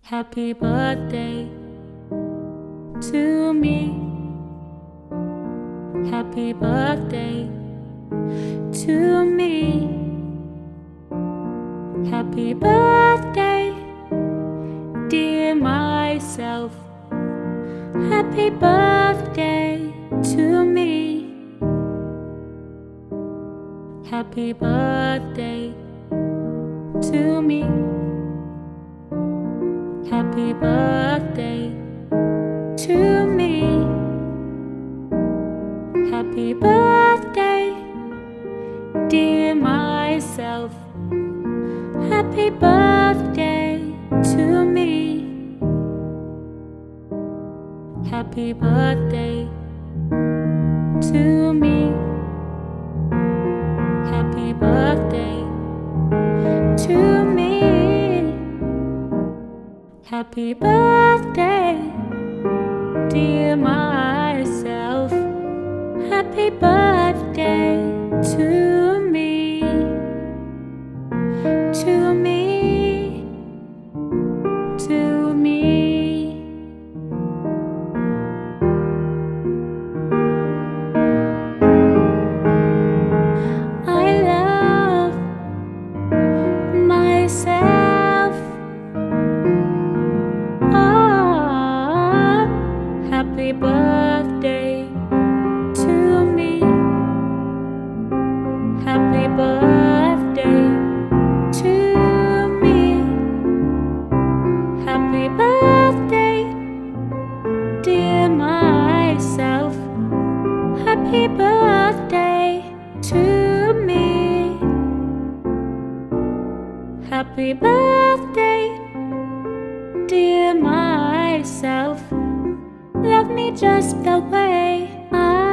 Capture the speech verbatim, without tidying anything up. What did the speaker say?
Happy birthday to me. Happy birthday to me. Happy birthday, dear myself. Happy birthday to me. Happy birthday to me. Happy birthday to me. Happy birthday, dear myself. Happy birthday to me. Happy birthday to me. Happy birthday to me. Happy birthday, dear myself. Happy birthday to me. To me. To me. I love myself. Oh, happy birthday to me. Happy birthday to me. Happy birthday, dear myself. Happy birthday to me. Happy birthday, dear myself. Love me just the way I